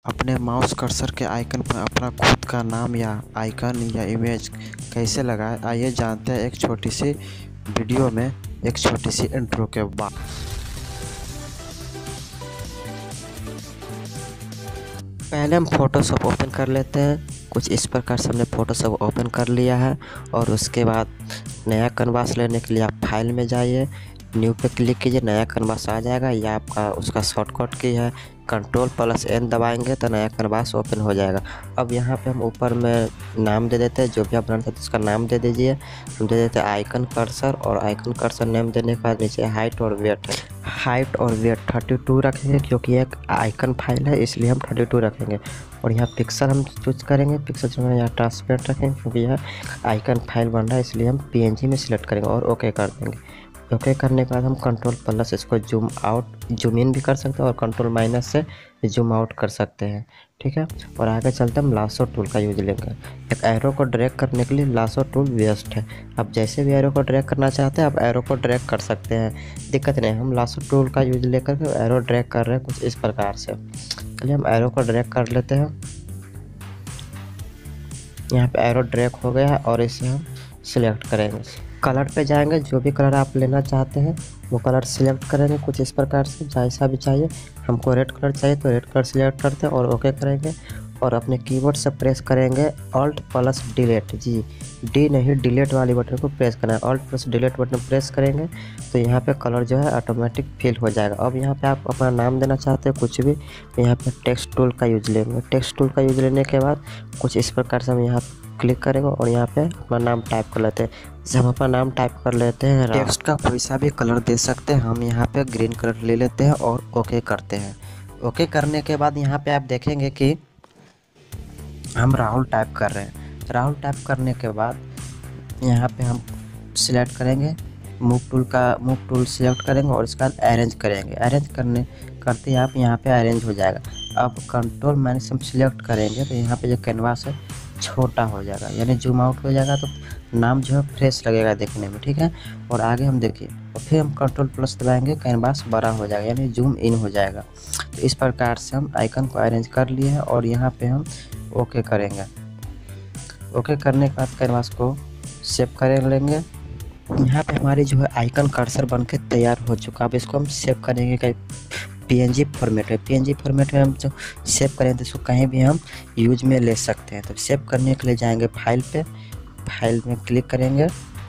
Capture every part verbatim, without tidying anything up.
अपने mouse cursor के icon पर अपना खुद का नाम या आइकन या इमेज कैसे लगाएं, आइए जानते हैं एक छोटी सी वीडियो में एक छोटी सी इंट्रो के बाद। पहले हम फोटोशॉप ओपन कर लेते हैं। कुछ इस प्रकार से हमने फोटोशॉप ओपन कर लिया है और उसके बाद नया कैनवास लेने के लिए आप फाइल में जाइए, न्यू पे क्लिक कीजिए, नया कैनवास आ जाएगा। या आपका उसका शॉर्टकट की है कंट्रोल प्लस एन दबाएंगे तो नया कैनवास ओपन हो जाएगा। अब यहाँ पे हम ऊपर में नाम दे देते हैं, जो भी आप बनाना चाहते हैं उसका नाम दे दीजिए। हम दे देते हैं आइकन कर्सर, और आइकन कर्सर नेम देने के बाद नीचे हाइट और वेट है। हाइट और वेट थर्टी टू रखेंगे क्योंकि एक आइकन फाइल है, इसलिए हम थर्टी टू रखेंगे। और यहाँ पिक्सल हम चूज करेंगे, पिक्सल जो है यहाँ ट्रांसपेरेंट रखेंगे क्योंकि यह आइकन फाइल बन रहा है, इसलिए हम पीएनजी में सिलेक्ट करेंगे और ओके कर देंगे। ओके करने के बाद हम कंट्रोल प्लस इसको जूम आउट जूम इन भी कर सकते हैं और कंट्रोल माइनस से जूम आउट कर सकते हैं, ठीक है। और आगे चलते हम लासो टूल का यूज लेंगे। एक एरो को ड्रैग करने के लिए लासो टूल बेस्ट है। आप जैसे भी एरो को ड्रैग करना चाहते हैं आप एरो को ड्रैग कर सकते हैं, दिक्कत नहीं। हम लासो टूल का यूज लेकर के एरो ड्रैग कर रहे हैं कुछ इस प्रकार से। चलिए हम एरो को ड्रैग कर लेते हैं। यहाँ पे एरो ड्रैग हो गया है और इसे हम सिलेक्ट करेंगे। कलर पे जाएंगे, जो भी कलर आप लेना चाहते हैं वो कलर सिलेक्ट करेंगे कुछ इस प्रकार से, जैसा भी चाहिए। हमको रेड कलर चाहिए तो रेड कलर सिलेक्ट करते हैं और ओके करेंगे। और अपने कीबोर्ड से प्रेस करेंगे ऑल्ट प्लस डिलीट, जी डी नहीं डिलीट वाली बटन को प्रेस करना है। Alt plus delete button press करेंगे तो यहाँ पे कलर जो है ऑटोमेटिक फिल हो जाएगा। अब यहाँ पे आप अपना नाम देना चाहते हैं कुछ भी, यहाँ पे टेक्स्ट टूल का यूज लेंगे। टेक्स्ट टूल का यूज लेने के बाद कुछ इस प्रकार से हम यहाँ क्लिक करेंगे और यहाँ पे अपना नाम टाइप कर लेते हैं। जब हम अपना नाम टाइप कर लेते हैं, टेक्स्ट का कोई सा भी कलर दे सकते हैं। हम यहाँ पे ग्रीन कलर ले लेते हैं और ओके करते हैं। ओके करने के बाद यहाँ पे आप देखेंगे कि हम राहुल टाइप कर रहे हैं। राहुल टाइप करने के बाद यहाँ पे हम सिलेक्ट करेंगे, मूव टूल का मूव टूल सिलेक्ट करेंगे और इसके बाद अरेंज करेंगे। अरेंज करने करते ही आप यहाँ पे अरेंज हो जाएगा। अब कंट्रोल माइनस हम सिलेक्ट करेंगे तो यहाँ पे जो कैनवास है छोटा हो जाएगा, यानी जूम आउट हो जाएगा, तो नाम जो है फ्रेश लगेगा देखने में, ठीक है। और आगे हम देखिए और फिर हम कंट्रोल प्लस दबाएंगे, कैनवास बड़ा हो जाएगा यानी जूम इन हो जाएगा। तो इस प्रकार से हम आइकन को अरेंज कर लिए हैं और यहाँ पे हम ओके करेंगे। ओके करने के बाद कैनवास को सेव कर लेंगे। यहाँ पे हमारी जो है आइकन कर्सर बनके तैयार हो चुका। अब इसको हम सेव करेंगे कहीं पीएनजी फॉर्मेट में। पीएनजी फॉर्मेट में हम जो सेव करें तो इसको कहीं भी हम यूज में ले सकते हैं। तो सेव करने के लिए जाएंगे फाइल पे, फाइल में क्लिक करेंगे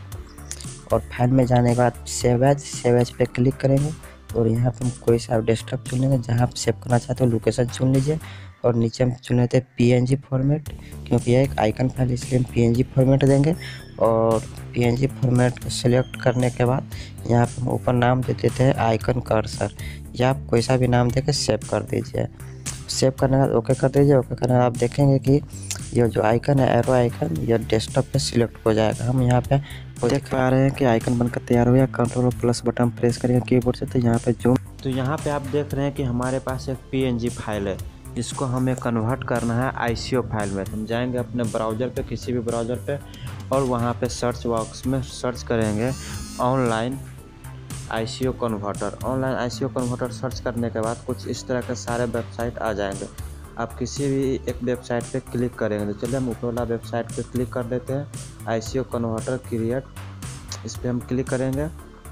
और फाइल में जाने के बाद सेव एज सेव एज पे क्लिक करेंगे और यहाँ पे हम कोई सा डेस्कटॉप चुन लेंगे, जहाँ आप सेव करना चाहते हो लोकेशन चुन लीजिए। और नीचे हम चुन लेते हैं पीएनजी फॉर्मेट, क्योंकि यह एक आइकन फाइल इसलिए हम पीएनजी फॉर्मेट देंगे। और पीएनजी फॉर्मेट को सिलेक्ट करने के बाद यहाँ पे हम ऊपर नाम दे देते हैं आइकन कर्सर, या आप कोई सा भी नाम देकर सेव कर दीजिए। सेव करने के बाद ओके कर दीजिए। ओके करने के बाद आप देखेंगे कि ये जो आइकन है एरो आइकन, ये डेस्कटॉप पे सिलेक्ट हो जाएगा। हम यहाँ पे देख पा रहे हैं कि आइकन बनकर तैयार हो गया। कंट्रोल प्लस बटन प्रेस करेंगे कीबोर्ड से तो यहाँ पे जूम, तो यहाँ पे आप देख रहे हैं कि हमारे पास एक पीएनजी फाइल है, इसको हमें कन्वर्ट करना है आईसीओ फाइल में। हम जाएंगे अपने ब्राउज़र पे, किसी भी ब्राउज़र पे, और वहाँ पे सर्च बॉक्स में सर्च करेंगे online ICO converter. Online ICO converter search करने के बाद कुछ इस तरह के सारे वेबसाइट आ जाएंगे। आप किसी भी एक वेबसाइट पे क्लिक करेंगे तो चलिए हम ऊपर वाला वेबसाइट पे क्लिक कर देते हैं, आईसीओ कन्वर्टर क्रिएट, इस पर हम क्लिक करेंगे।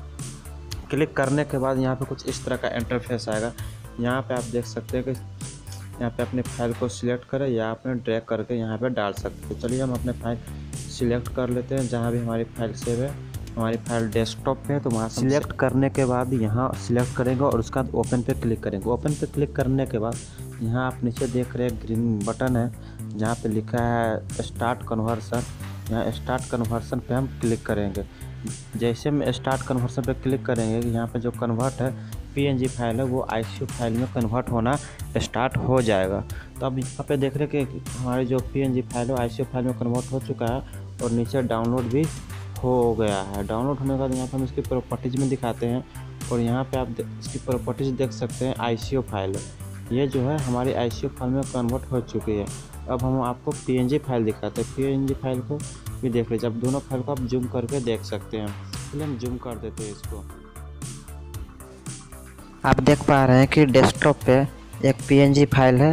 क्लिक करने के बाद यहाँ पे कुछ इस तरह का इंटरफेस आएगा। यहाँ पे आप देख सकते हैं कि यहाँ पे अपने फाइल को सिलेक्ट करें या अपने ड्रैग करके यहाँ पे डाल सकते हैं। चलिए हम अपने फाइल सिलेक्ट कर लेते हैं, जहाँ भी हमारी फाइल सेव है। हमारी फाइल डेस्कटॉप पे है तो वहाँ सिलेक्ट करने के बाद यहाँ सिलेक्ट करेंगे और उसके बाद ओपन पे क्लिक करेंगे। ओपन पे क्लिक करने के बाद यहाँ आप नीचे देख रहे हैं ग्रीन बटन है, जहाँ पे लिखा है स्टार्ट कन्वर्सन। यहाँ स्टार्ट कन्वर्सन पे हम क्लिक करेंगे। जैसे हम स्टार्ट कन्वर्सन पे क्लिक करेंगे, यहाँ पे जो कन्वर्ट है पीएनजी फाइल है वो आईसीओ फाइल में कन्वर्ट होना स्टार्ट हो जाएगा। तो अब यहाँ पे देख रहे हैं कि हमारी जो पीएनजी फाइल है आईसीओ फाइल में कन्वर्ट हो चुका है और नीचे डाउनलोड भी हो गया है। डाउनलोड होने के बाद यहाँ पे हम इसकी प्रॉपर्टीज़ में दिखाते हैं और यहाँ पे आप इसकी प्रॉपर्टीज़ देख सकते हैं। आईसीओ फाइल ये जो है हमारी आईसीओ फाइल में कन्वर्ट हो चुकी है। अब हम आपको पीएनजी फाइल दिखाते हैं, पीएनजी फाइल को भी देख लीजिए। अब दोनों फाइल को आप जूम करके देख सकते हैं। चलिए हम जूम कर देते हैं इसको। आप देख पा रहे हैं कि डेस्कटॉप पे एक पीएनजी फाइल है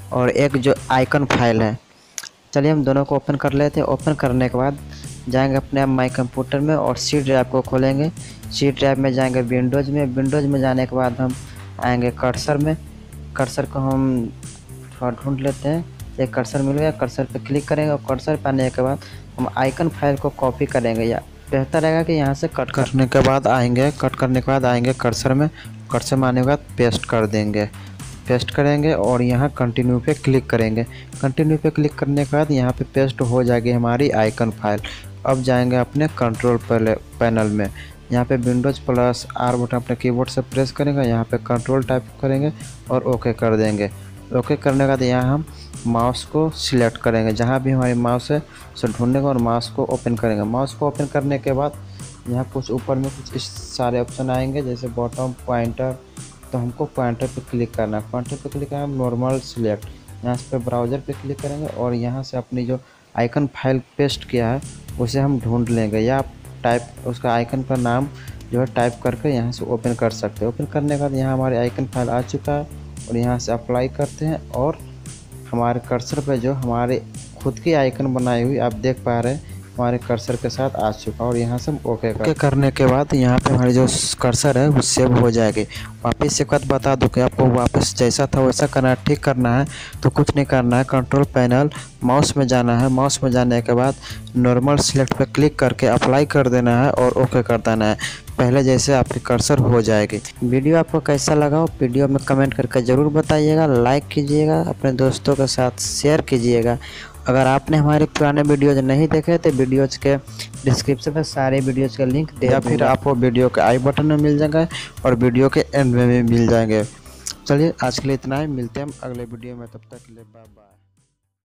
और एक जो आइकन फाइल है। चलिए हम दोनों को ओपन कर लेते हैं। ओपन करने के बाद जाएंगे अपने आप माई कंप्यूटर में और सी ड्राइव को खोलेंगे। सी ड्राइव में जाएंगे विंडोज़ में। विंडोज़ में जाने के बाद हम आएंगे कर्सर में। कर्सर को हम थोड़ा ढूंढ लेते हैं। एक कर्सर मिल गया, कर्सर पे क्लिक करेंगे और कर्सर पे आने के बाद हम आइकन फाइल को कॉपी करेंगे, या बेहतर रहेगा कि यहाँ से कट करने के बाद आएंगे कट करने के बाद आएंगे कर्सर में। कर्सर में आने के बाद पेस्ट कर देंगे पेस्ट करेंगे और यहाँ कंटिन्यू पे क्लिक करेंगे। कंटिन्यू पे क्लिक करने के बाद यहाँ पे पेस्ट हो जाएगी हमारी आइकन फाइल। अब जाएंगे अपने कंट्रोल पैनल में। यहाँ पे विंडोज़ प्लस आर बटन अपने कीबोर्ड से प्रेस करेंगे। यहाँ पे कंट्रोल टाइप करेंगे और ओके कर देंगे। ओके करने के बाद यहाँ हम माउस को सिलेक्ट करेंगे। जहाँ भी हमारी माउस है उसे ढूंढेंगे और माउस को ओपन करेंगे। माउस को ओपन करने के बाद यहाँ कुछ ऊपर में कुछ इस सारे ऑप्शन आएंगे, जैसे बॉटम, पॉइंटर। तो हमको पॉइंटर पे क्लिक करना है। पॉइंटर पे क्लिक करना है, नॉर्मल सिलेक्ट। यहाँ पे ब्राउज़र पे क्लिक करेंगे और यहाँ से अपनी जो आइकन फाइल पेस्ट किया है उसे हम ढूंढ लेंगे, या टाइप उसका आइकन का नाम जो है टाइप करके यहाँ से ओपन कर सकते हैं। ओपन करने के बाद यहाँ हमारे आइकन फाइल आ चुका है और यहाँ से अप्लाई करते हैं और हमारे कर्सर पे जो हमारे खुद की आइकन बनाई हुई आप देख पा रहे हैं हमारे कर्सर के साथ आ चुका और यहाँ से हम ओके कर करने के बाद यहाँ पे हमारी जो कर्सर है वो सेव हो जाएगी। वापस से बात बता दूँ कि आपको वापस जैसा था वैसा करना है, ठीक करना है तो कुछ नहीं करना है। कंट्रोल पैनल माउस में जाना है। माउस में जाने के बाद नॉर्मल सिलेक्ट पे क्लिक करके अप्लाई कर देना है और ओके कर देना है। पहले जैसे आपकी कर्सर हो जाएगी। वीडियो आपको कैसा लगा वीडियो में कमेंट करके ज़रूर बताइएगा। लाइक कीजिएगा, अपने दोस्तों के साथ शेयर कीजिएगा। अगर आपने हमारे पुराने वीडियोज नहीं देखे तो वीडियोज के डिस्क्रिप्शन में सारे वीडियोज का लिंक दे, या फिर आपको वीडियो के आई बटन में मिल जाएगा और वीडियो के एंड में भी मिल जाएंगे। चलिए आज के लिए इतना ही, मिलते हैं हम अगले वीडियो में, तब तक के लिए बाय बाय।